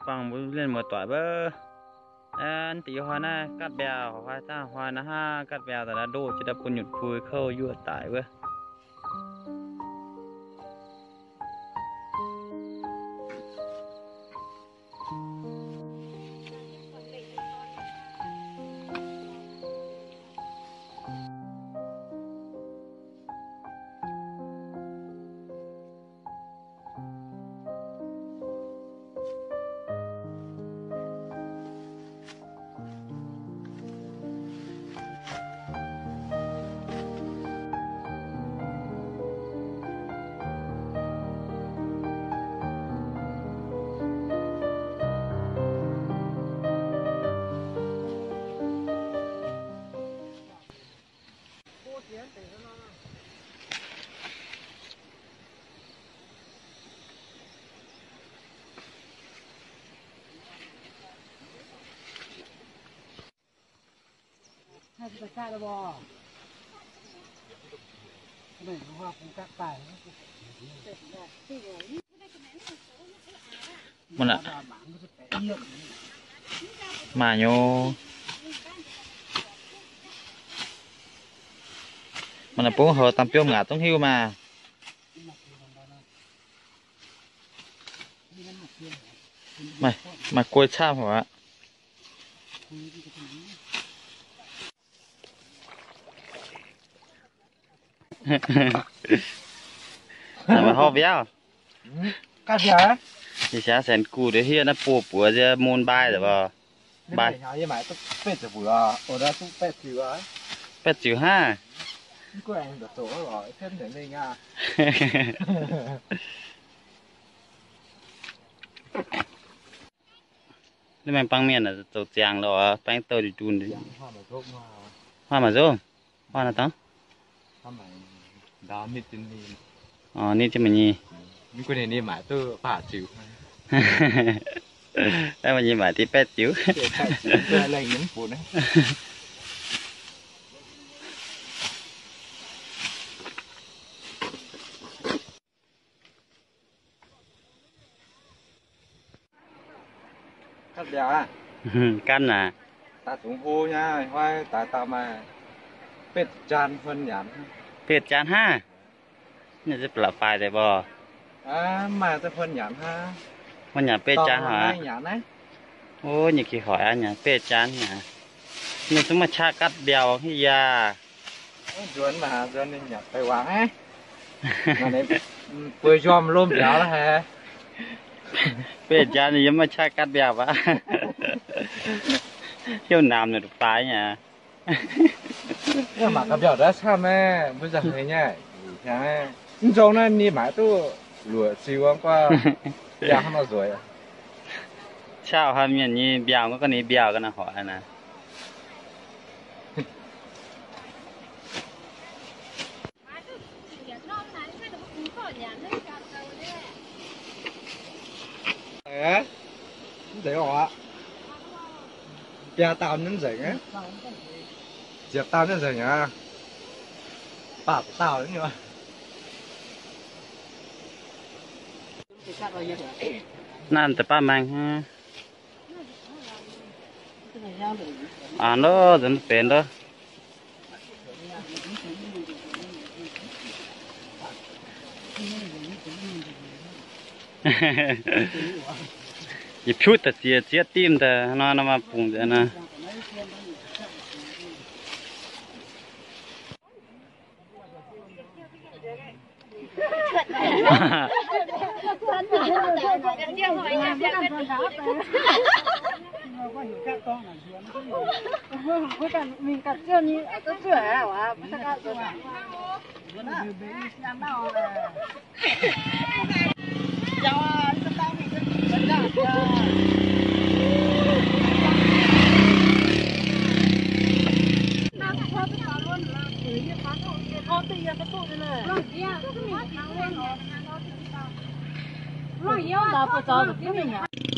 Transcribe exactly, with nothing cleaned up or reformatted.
phẳng bún lên một tỏi bơ anh tí hoa na cắt bèo hoa ta hoa na ha cắt bèoแต่ละโดจะได้ปุ่นหยุดคุยเข้ายั่วตายเว้ยให้ไปฆ่าระบอไม่รู้ว่าคงกักตายมันอะมาโยมันอะปุ๊บเขาตำเปี๊ยมงาต้องหิ้วมาไม่มากล้วยช่าหัวmà hộp béo cá chả thì sẽ sén cù để hiện nó bùa bùa ra môn bài rồi vào bài như vậy tôi pet rồi bùa ở đó tôi pet chịu á pet chịu ha có anh được tổ rồi thêm để đây nha nhưng mà băng miền là tổ chàng rồi băng tôi đi đun đi hoa mà rôm hoa là tao đó nít trên đi ờ nít cho mình nhỉ những cái này đi mãi tôi phá chịu đây mà nhìn mãi thì pet chịu lên những phụ đấy cắt dẻo à căn à ta xuống hô nha hoa ta ta màเป็ดจานphân nhãn เป็ดจานห้านี่จะปรับไฟได้บ่อ่ามาจะphân nhãn ha มันอยากเป็ดจานหรอ nhãn đấy โอ้ยกี่หอยอันเนี่ยเป็ดจานเนี่ยมันต้องมาชากัดเดียวให้ยา duyên mà duyên nên nhặt phải quảng ấy mà đấy vừa chom lôm béo là hả เป็ดจานนี่ยังมาชากัดเดียววะเที่ยวน้ำเนี่ยตายเนี่ย nhưng mà cái biểu đó sao mẹ bây giờ thế nhá nhá nhưng trong này đi买都裸siêu qua béo không bao rồi เช้าทำอย่างนี้เบี้ยวก็นี่เบี้ยวกันนะหอยนะ đấy để họ béo tao nên rảnh á diệp tao nên rảnh à bảo tao đấy nhỉ นั่นแต่ป้ามังฮะอ่านแล้วจะเป็นแล้วอย่าพูดแต่เจียเจียตีมแต่นอนมาปรุงแต่นะ mình cắt chưa như có sữa à hả? Mình cắt rồi à? Chào à, chúng ta mình sẽ dẫn ra. Nào thôi tất cả luôn là chỉ như bán thôi, thôi tự nhiên cái tụ này này. Rồi, yeah, cái mình thắng lên rồi. Rồi, yêu là phải cho được cái mình à?